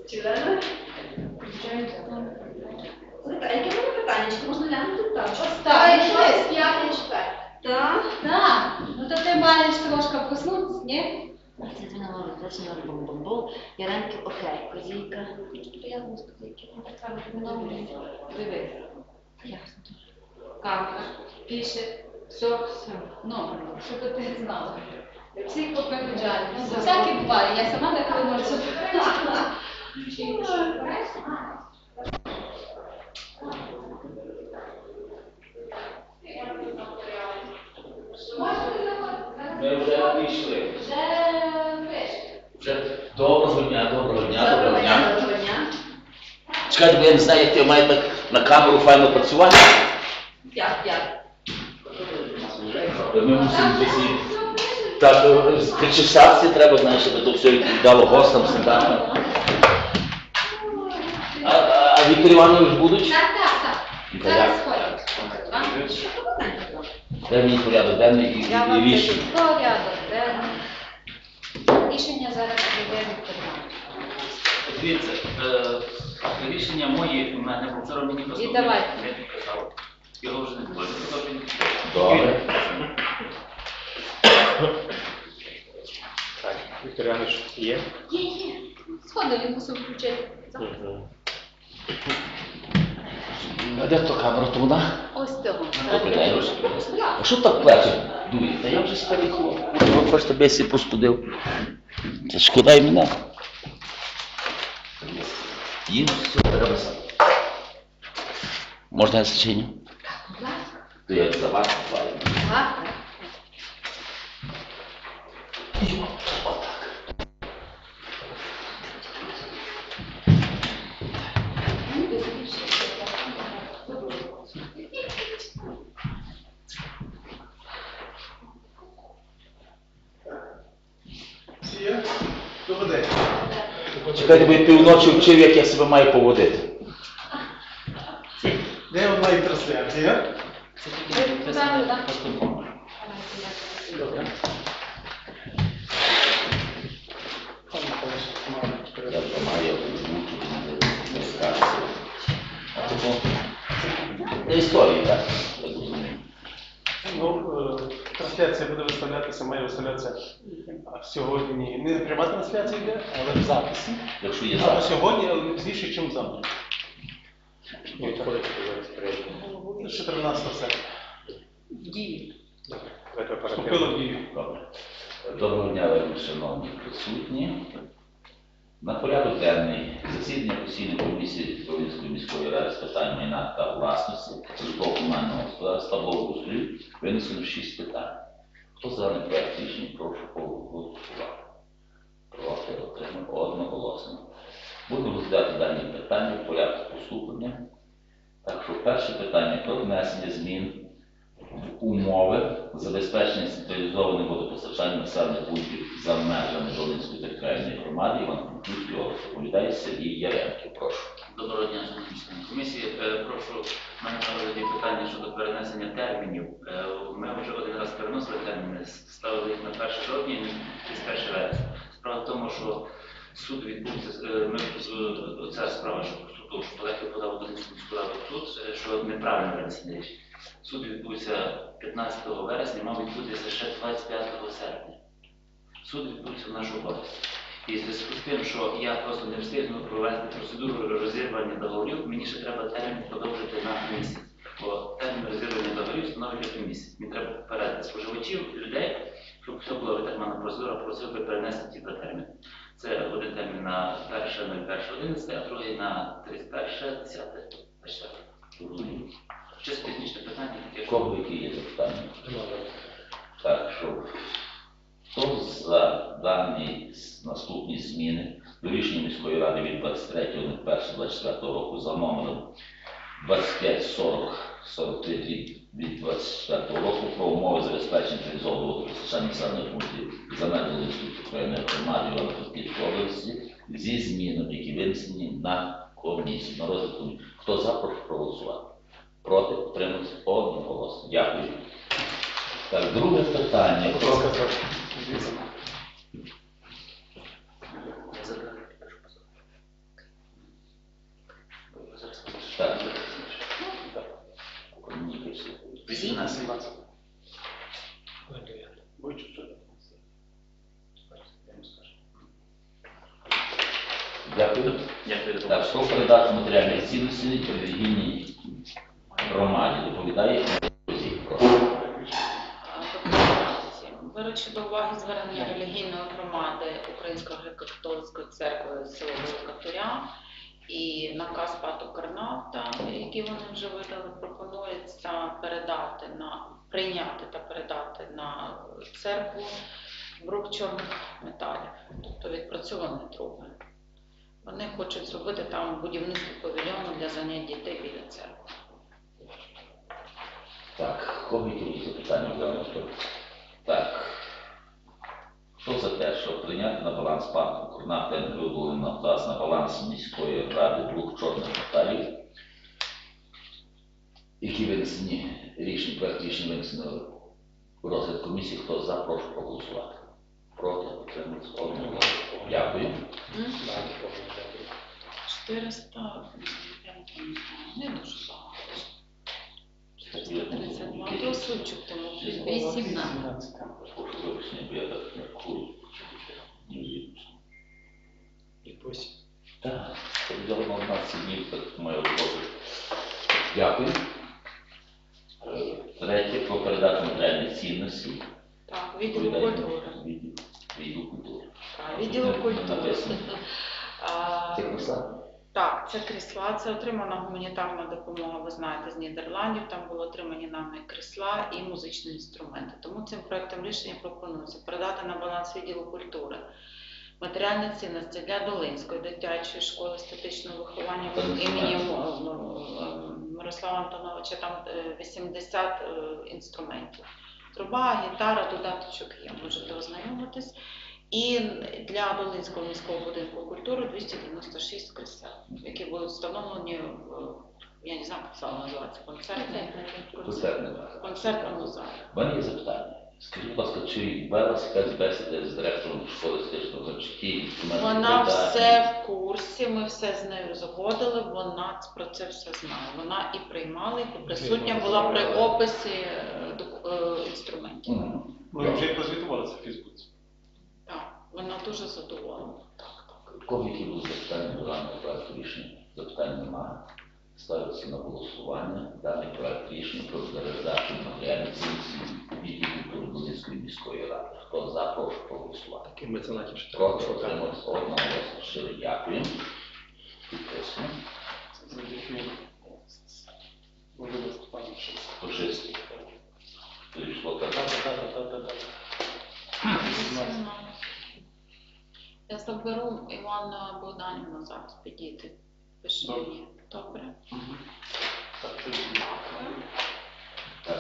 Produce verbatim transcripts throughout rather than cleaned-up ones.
Чи зараз? Слухайте, а яке мене питання? Чи можна глянути так? Ось так. Щось п'ятий четвертий. Так? Так. Ну то ти маєш трошки проснутися, ні? Це ти на лаві, на бомбомбол, Яремки, окей, Козійка. Приємно з Козійки. Треба терміново. Дивись. Ясно. Камера. Пише. Все, все. Ну, щоб ти знала. Всіх попереджаю. Всяке буває. Я сама деколи можу Ми вже прийшли. Вже прийшли. Вже доброго дня, доброго дня, доброго дня. Доброго дня. Чекайте, бо я не знаю, як ти має так на камеру файно працювати. Як, як? Ми мусимо всі. Так, причесатися треба, знаєш, щоб то все відповідало гостям, стандартам. А, а, а Віктор Іванович будуть? Так, так, так. Та Зараз як? ходять. Вам що питання? Дай мені порядок денний і, Я і, вам і рішення. кажу, порядок денний. Рішення зараз буде відповідати. Дивіться, е, рішення мої в мене, бо вчора мені просто давай. не підказав. Його вже не було. Сказав, він Добре. Так, Віктор Іванович є? Є, є. Сходи, він мусив включити. А де то камера, то вона? Ось того. Добре, дай. А що так плече дує? Та я вже старий хлоп. Ви хочете бесі постудив. Це шкода і мене. Їм все треба сам. Можна я зачиню? Будь ласка. То я за вас плаю. Ага. Отак. Всі є? Добрий день. Чекайте, бо я півночі вчив, як я себе маю поводити. Де онлайн трансляція? Правильно, так? Добре. Я вже маю звучити, не скажу. А тому для історії, так? Я розумію. Ну, е, трансляція буде виставлятися, має виставлятися а, сьогодні. Не пряма трансляція йде, але в записі. Якщо є А зараз. сьогодні, але не пізніше, ніж завтра. чотирнадцятого серпня. Дії. Вступило в дію. Добре. Доброго дня, вельми шановні присутні. На порядок денний засідання постійної комісії Волинської міської ради з питань майна та власності, житлово-комунального господарства, благоустрою винесено шість питань. Хто за даний проект рішення, прошу проголосувати. Проти отримати одноголосно. Будемо розглядати дані питання в порядку поступлення. Так що перше питання про внесення змін в умови забезпечення централізованим водопостачанням населених пунктів за межами Волинської територіальної громади Івано-Франківської області. Доповідає Сергій Яремків. Прошу. Доброго дня, шановні члени комісії. Е, Прошу, в мене на розгляді питання щодо перенесення термінів. Е, Ми вже один раз переносили терміни, ставили їх на перше жовтня і на тридцять перше вересня. Справа в тому, що суд відбувся, е, ми, е, ця справа, що суду, що Олег подав до міського раду в суд, е, що неправильно винесення рішення. Суд відбувся п'ятнадцятого вересня, мав відбутися ще двадцять п'ятого серпня. Суд відбувся в нашу область. І в зв'язку з тим, що я просто не встигну провести процедуру розірвання договорів, мені ще треба термін подовжити на місяць. Бо термін розірвання договорів становить один місяць. Мені треба попередити споживачів, людей, щоб все було витримана процедура, просив би перенести ті два терміни. Це один термін на перше нуль перше одинадцяте, а другий на тридцять перше десяте двадцять четверте. Чисто технічне питання, таке, що... Кого які є запитання? Так що, хто за дані наступні зміни до рішення міської ради від двадцять третього липня двадцять четвертого року за номером двадцять п'ять сорок сорок три від двадцять четвертого року про умови забезпечення централізованого водопостачання населених пунктів за межами Волинської територіальної громади Івано-Франківської області зі змінами, які винесені на комісію, на розгляд комісії. Хто за, прошу проголосувати. Проти, утримався одноголосно. Дякую. Так, друге питання. Про... сімнадцять. Будь чуть-чуть. Дякую. Дякую. Так, про передачу матеріальних цінностей релігійній громаді доповідає Козій. Прошу. Беручи до уваги звернення релігійної громади Української греко-католицької церкви село Велика Туря і наказ Пату Карнавта, який вони вже видали, пропонується передати на прийняти та передати на церкву брук чорних металів, тобто відпрацьовані труби. Вони хочуть зробити там будівництво павільйону для занять дітей біля церкви. Так, кого які запитання в даному випадку? Так. Хто за те, щоб прийняти на баланс парку Курната Н.Г. Нафтогаз на баланс міської ради блок чорних металів, які винесені рішення, проект рішення винесені у розгляд комісії, хто за, прошу проголосувати. Проти, підтримується одноголосно. Дякую. чотириста, не дуже багато. чотириста тридцять два. То Сульчук тому вісімнадцять. Прошу вибачення, бо я так рахую. І восім. Так, повідомлено одинадцять днів, так маю роботу. Дякую. Е, Третє, про передачу матеріальних цінностей. Так, відділу культури. Відділ, відділ культури. Так, відділу культури. Написано. А, Це краса? Так, це крісла, це отримана гуманітарна допомога, ви знаєте, з Нідерландів. Там були отримані нами крісла і музичні інструменти. Тому цим проектом рішення пропонується передати на баланс відділу культури матеріальні цінності для Долинської дитячої школи естетичного виховання імені Мирослава Антоновича. Там вісімдесят інструментів. Труба, гітара, додаточок є, можете ознайомитись. І для Долинського міського будинку культури двісті дев'яносто шість крісел, які будуть встановлені в, я не знаю, як зал називається, концертний, Концертний. концертному залі. У мене є запитання. Скажіть, будь ласка, чи велася якась бесіда з директором школи естетичного виховання, інструменти? Вона все в курсі, ми все з нею згодили, вона про це все знає. Вона і приймала, і присутня була при описі е, доку- е, інструментів. Мгм. Ми вже прозвітували це в Фейсбуці. Так, вона дуже задоволена. Кого які будуть запитання до даного проекту рішення? Запитань немає. Ставиться на голосування даний проект рішення про передачу матеріальних цінностей відділу культури Долинської міської ради. Хто за, прошу проголосувати. Таким меценатів ще Проти, отримався одноголосно. Щиро дякую. Підписуємо. завдяки Володимиру Степановичу. Пушистий. Прийшло Так, так. так, так, так, так. Я заберу Івана Богданівна зараз підійти. Пиши Добре. мені. Добре. Так, це ж Так.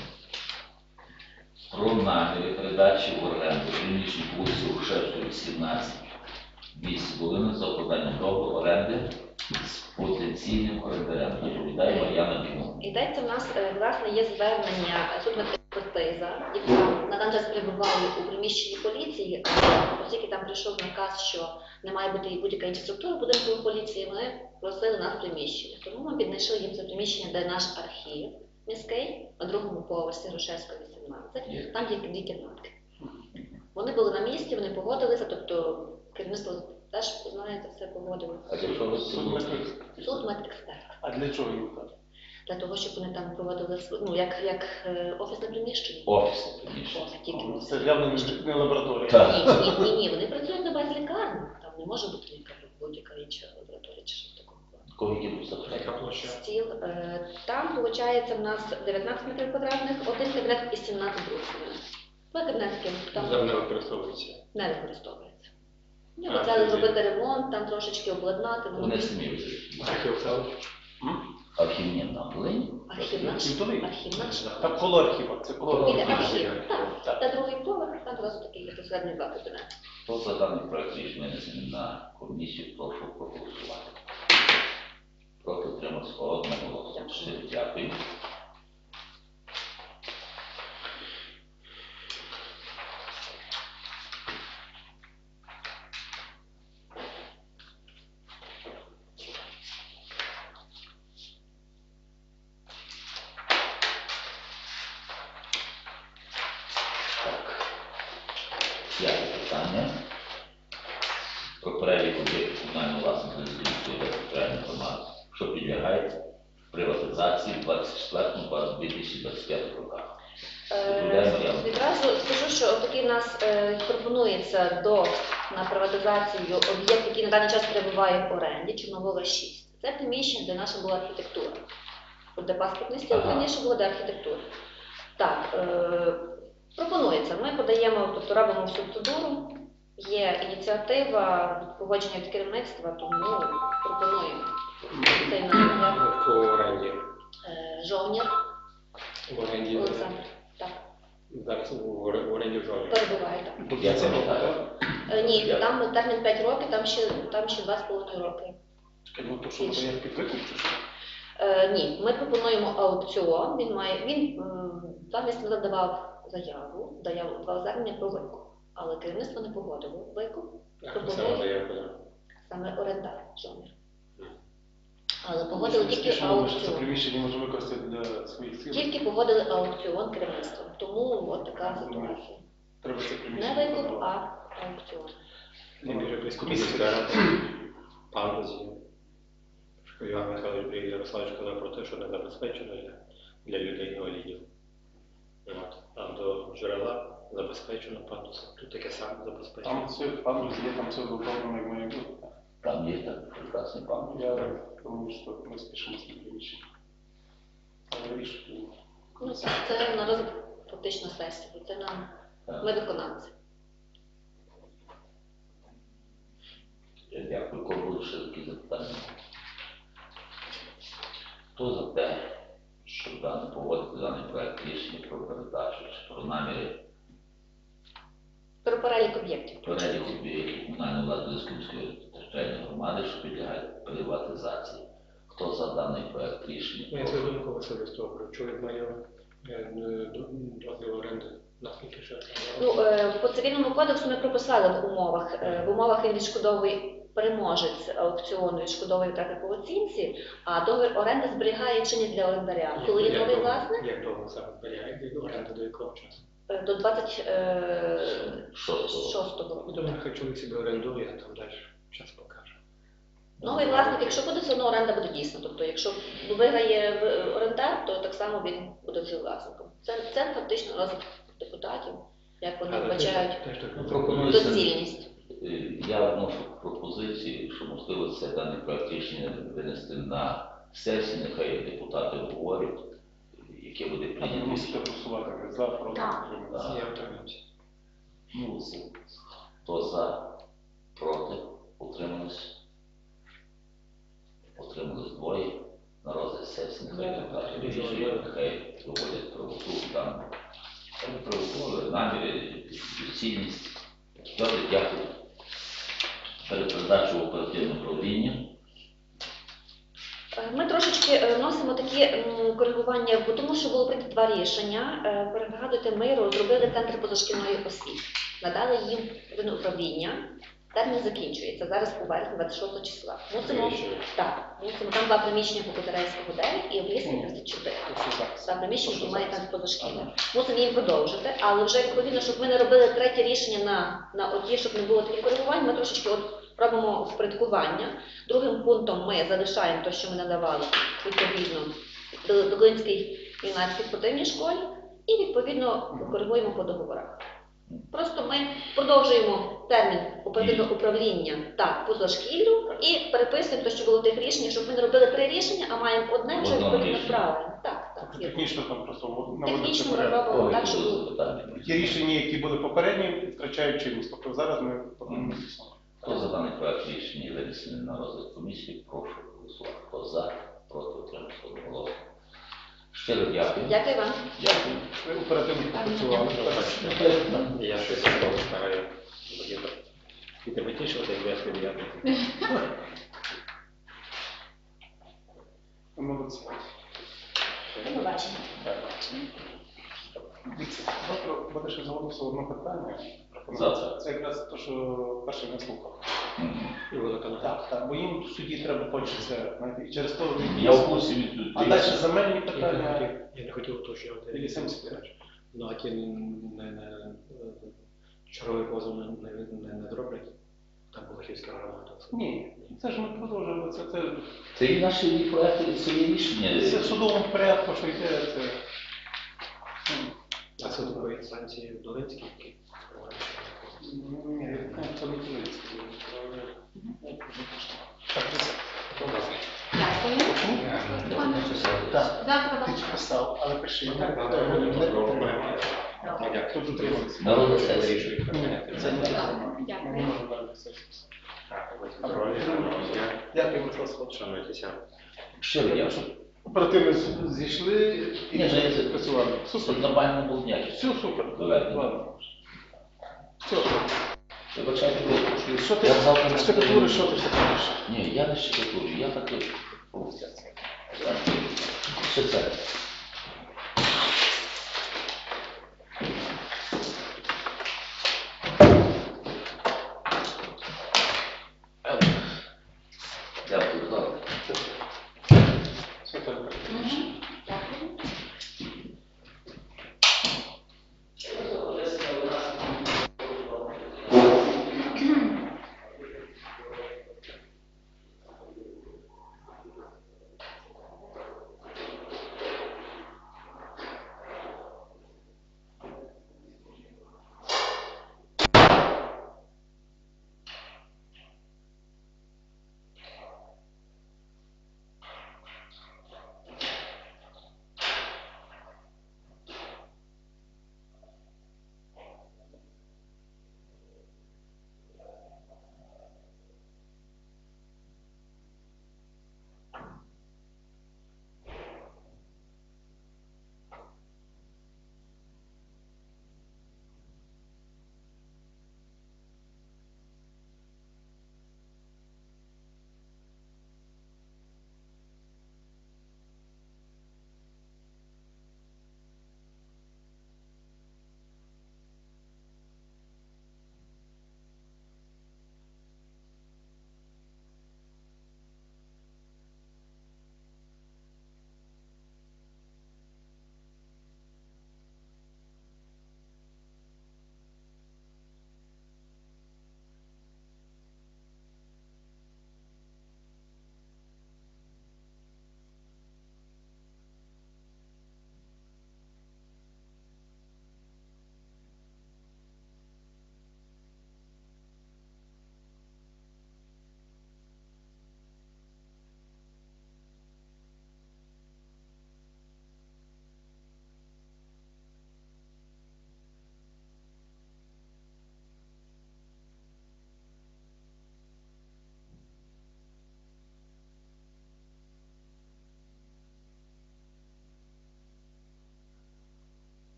Про наміри передачі в оренду приміщень вулиці Грушевської, сімнадцять, місць Волини за укладанням договору оренди з потенційним орендарем. Доповідає Мар'яна Бігун. Йдеться в нас, е, власне, є звернення судмедекспертиза, яка на даний час перебуває у приміщенні поліції, а оскільки там прийшов наказ, що не має бути будь-яка інша структура будинку поліції, вони просили нас приміщення. Тому ми піднайшли їм це приміщення, де наш архів міський, на другому поверсі Грушевська, вісімнадцять, там є дві кімнатки. Вони були на місці, вони погодилися, тобто керівництво теж, знаєте, все погодило. А для чого це було? Судмедексперт. А для чого їм так? Для того, щоб вони там проводили св- ну, як, як е, офісне приміщення. Офісне приміщення. Офіс, тільки О, офіс. Це явно не- не лабораторія. Так. Ні, ні, ні, ні, вони працюють на базі лікарні. Там не може бути лікар, будь-яка інша лабораторія чи щось такого. Кого які будуть запитання? Стіл. Е, там, виходить, в нас дев'ятнадцять метрів квадратних, один кабінет і сімнадцять других кабінет. Два кабінетки там Зараз не використовується. не використовується. Ми А, хотіли це- зробити ремонт, там трошечки обладнати. воно- Вони самі вже. Архів Савич. Архівні на Волині. Архів наш. Півтори? Архів наш. Там коло архіва. Це коло Біля архіва. архів. Так, та другий поверх, там одразу такий є посередній два кабінети. Хто за даний проект рішення винесений на комісію, прошу проголосувати. Проти утримався одноголосно. Щиро дякую. перелік об'єктів комунальної власності Львівської територіальної громади, що підлягають приватизації в двадцять четвертому - дві тисячі двадцять п'ятому роках. Відповідає Е, Мар'яна. Відразу скажу, що такий у нас е, пропонується до на приватизацію об'єкт, який на даний час перебуває в оренді, Чорновола шість. Це приміщення, де наша була архітектура. От де паспортний стіл, Ага. раніше було де архітектура. Так, е, пропонується. Ми подаємо, тобто робимо всю процедуру. Є ініціатива, погодження від керівництва, тому пропонуємо цей намір. По оренді. Е, Жовнір В оренді. Олександр. Так, Зараз в ор- в оренді в жовтні. перебуває так. До Я кінця це року, питаю. так? Е, Ні, там термін п'ять років, там ще, там ще два з половиною роки. Ну, то що видає під викуп, чи що? Е, ні, ми пропонуємо аукціон. Він має він м, два місяці назад давав заяву, заяву два звернення про викуп, але керівництво не погодило викуп, А Пропонує. хто саме дає куди? саме орендар Жовнір. Але погодили тільки Спішимо, ми ж це аукціон. приміщення можемо використати для своїх цілей. Тільки погодили аукціон керівництвом. Тому от така ситуація. Треба це Не приміщення. викуп, продавати. а аукціон. Він вже близько Комісія. місяця рада паузі. Що Іван Михайлович і Ярославович казав про те, що не забезпечено для, для людей інвалідів. От. Там до джерела забезпечено пандусом. Тут таке саме забезпечено. Там все, пандус є, там все виправлено, як має бути. Там є так прекрасний пан. Я думаю, що ми спішимо з тим приміщенням. Але рішення. Ну, це, це на розгляд фактично сесії. Це нам ми виконавці. Я дякую. Кого були ще такі запитання? Хто за те, щоб дане погодити даний проект рішення про передачу чи про наміри Про перелік об'єктів. перелік об'єктів комунальної влади Львівської міської територіальної громади, що підлягають приватизації? Хто за даний проект рішення? Ну, я свою думку особисто говорю. Чоловік має е, дозвіл оренди наскільки ще? Ну, е, по цивільному кодексу ми прописали в умовах. Е, В умовах він відшкодовує переможець аукціону, відшкодовує втрати по оцінці, а договір оренди зберігає чинність для орендаря. Коли є Як новий довго- власник, Як довго саме зберігає оренда до якого часу? е, до двадцять Шостого. шостого року. Ну, то нехай чоловік собі орендує, а там далі час покаже. Новий власник, якщо буде, все одно оренда буде дійсна. Тобто, якщо виграє в- орендар, то так само він буде вже власником. Це, це фактично розвиток депутатів, як вони Але вбачають теж так Пропонується- доцільність. Е, Я вношу пропозицію, що можливо це даний проект рішення винести на сесію, нехай депутати говорять, яке буде А ви прийнято. мусите голосувати як за, проти, Так. утриматися. Я втримався. Ну, це хто за, проти, утримались? Утримались двоє. На розгляд сесії, нехай депутати вирішують, нехай доводять правоту там. Правоту, наміри, доцільність. Добре, дякую. Перед передачою в оперативне управління. Ми трошечки е, вносимо такі м, коригування, бо тому що було прийнято два рішення. Е, Пригадуйте, ми розробили центр позашкільної освіти, надали їм в управління. Термін закінчується зараз у вересні двадцять шостого числа. Мусимо так, мусимо там два приміщення по Котерейського дев'ять і Облісний тридцять чотири. Два приміщення, які мають там позашкілля. Мусимо їм продовжити, але вже відповідно, щоб ми не робили третє рішення на, на оті, щоб не було таких коригувань, ми трошечки от робимо впорядкування. Другим пунктом ми залишаємо те, що ми надавали відповідно Долинській юнацькій спортивній школі, і відповідно коригуємо по договорах. Просто ми продовжуємо термін оперативного управління так, позашкіллю і переписуємо те, що було в тих рішеннях, щоб ми не робили три рішення, а маємо одне вже Одно відповідно рішення. правильно. Так, так. Тобто технічно там просто наводиться Технічно ми порядок. робимо Ой, так, щоб були було. запитання. Ті рішення, які були попередні, втрачають чинність. Тобто зараз ми повинні Хто за даний проект рішення винесений на розгляд комісії, прошу голосувати. Хто за, проти, утримався одноголосно. Щиро дякую. Дякую вам. Дякую. Ви оперативно попрацювали. Я щось знову стараю. І тебе тішувати, як я сподіваюся. Молодці. До побачення. Дивіться, завтра буде ще згодиться одне питання. Завтра. Це якраз те, що перше не слухав. Мгм. І водоканал. Так, так, бо їм в суді треба хочеться, знаєте, і через то... Я в курсі від А далі земельні Я питання... не хотів- Я не хотів уточнювати. Ілі семьдесят. Ну, а ті не, не, не, черговий позов не, не, не, не зроблять. Там Балахівська громада. Ні, це ж ми продовжуємо. Це, це, Це і наші проекти, це є рішення. це в судовому порядку, що йде. Це, ну, А це нової інстанції в Долинській? ні, це не Київський. Так, Дякую. так, Завтра ти вам. ж писав, але пиши. Тут утримується. Народна сесія. Це не Дякую. не можна далі все. Дякую, Митрослав. Шануйтеся. Щиро дякую. Оперативно з- зійшли і Ні, це- працювали. Тут Супер. нормально не було ніяких. Все супер. Давай. Ладно. Все. Вибачайте, будь Що ти Я завтра не штукатури, встигну. що ти штукатуриш? Ні, я не щекотую, я так. Ще це.